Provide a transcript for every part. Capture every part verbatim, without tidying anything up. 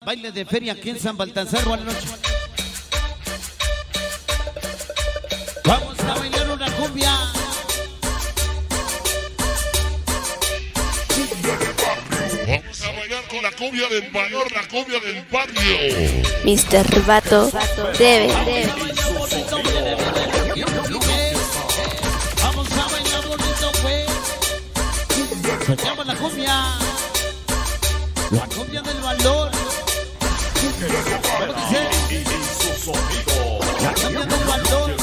Baile de feria aquí en San Baltasar. Buenas noches. Vamos a bailar una cumbia. Vamos a bailar con la cumbia del valor, la cumbia del barrio. mister Vato debe, debe. Vamos a bailar bonito, pues. Se llama la cumbia. La cumbia del valor. ¿Cómo dice? La cumbia del valor.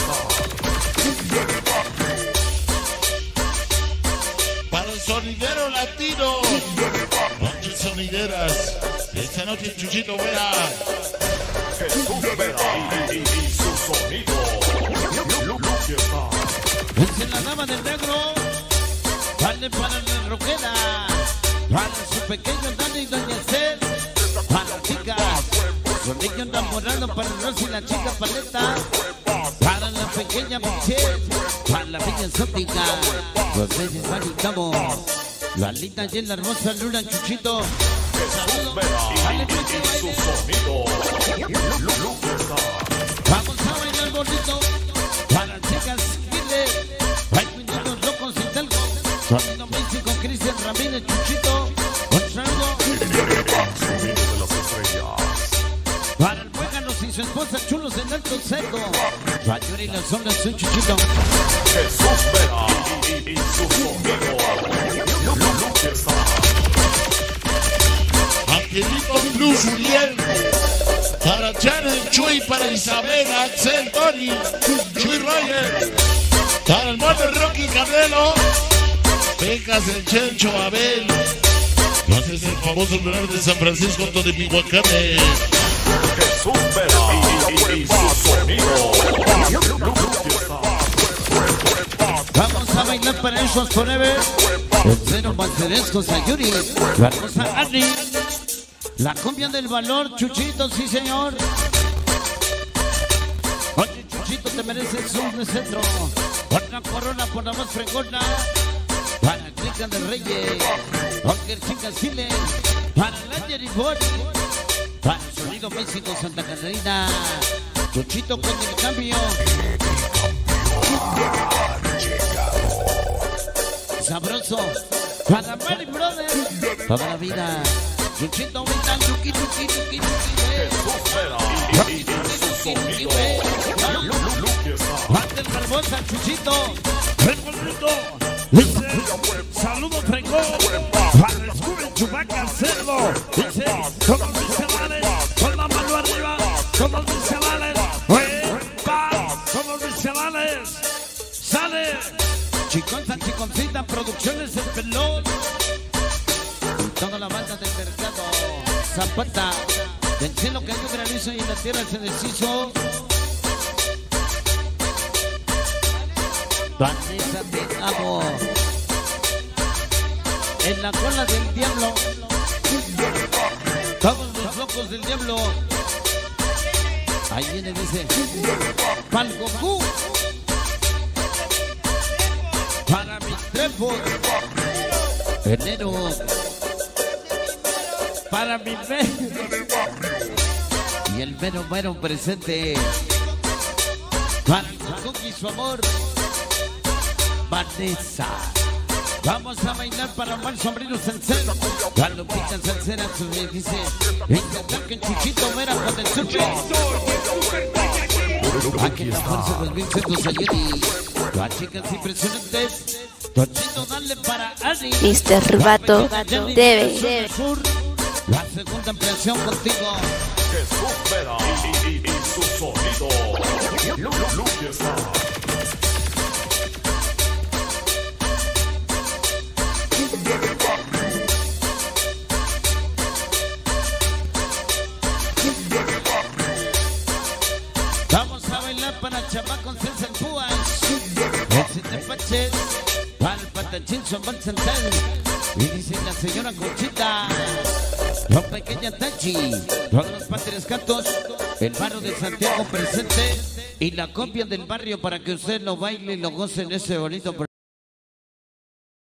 Para el sonidero latino. Noches sonideras. Esta noche Chuchito Vera. Jesús Vera y, y su sonido. Es la dama del negro. Dale para la roquera. Para su pequeño Dani y Doña Cel. Para las chicas. Los niños enamorados para el Rosy y la chica Paleta. Para la pequeña Michelle. Para la niña exótica. Los reyes estamos. La linda y la hermosa Luna Chuchito. Jesús Vera y, y su sonido. Vamos a bailar bonito. Para chicas Kile. Hay niños locos y talgo. Sonido México, Cristian Ramírez, Chuchito. Un saludo. Sonido de las estrellas. Para el Muéganos y su esposa Chulos en Alto Seco. Mayor y las zonas son Chuchito. Jesús Vera y, y, y su sonido. Angelito Cruz Uriel. Para Janet, Chuy, para Isabel, Axel, Tony, Chuy Roger. Para el mono Rocky Canelo. Pecas, el Chencho, Abel. Gracias el famoso lugar de San Francisco, Tony Pihuacane. Jesús Vera y, y, y su sonido. Vamos a bailar para esos forever. El cero Manceresco Sayuri. La hermosa Annie. La cumbia del valor, Chuchito, sí señor. Oye, Chuchito, te mereces un centro. Otra corona por la más fregona. Para Clica de Reyes. Oscar Chicas Siles. Para Langer y Bori. Para Sonido México, Santa Catarina. Chuchito con el cambio. Sabroso. Para Mary Brothers. Toda la vida. Chuchito, venta, chuki, chuki, chuki, chuki. Jesús Vera y, y, y su sonido. Martel Barbosa, Chuchito. Recorrido. Dice, saludo fregón. Para el Scooby Chubaca Cerdo. Dice, todos mis chavales, con la mano arriba. Todos mis chavales. ¡Epa! Todos mis chavales. Sale. Chiconza, Chiconcita, Producciones El Pelón. Y toda la banda del mercado. Zapata. Del cielo cayó granizo y en la tierra se deshizo. Vanessa, te amo. En la cola del diablo. Todos los locos del diablo. Ahí viene, dice. Pal Goku. Para mi trefo. Enero. Para mi fe. Y el mero mero presente. Para Goku y su amor. Vanessa. Vamos a bailar para Omar Sombrero Salcero. La Lupita Salcera me dice. Intentar que Chuchito Vera con el sushi. Aquí la fuerza dos mil ciento ayer y las chicas impresionantes. Chuchito, dale para Ani. mister Vato debe, debe. La segunda ampliación contigo. Jesús Vera y, y, y su sonido. Vamos a bailar para Chamacos César Púas. El Tepaches. Para el Patachín Son Santal. Y dice la señora Conchita. La pequeña Tachi. Todos los padres gatos. El barrio de Santiago presente. Y la copia del barrio para que usted lo baile y lo goce en ese bonito.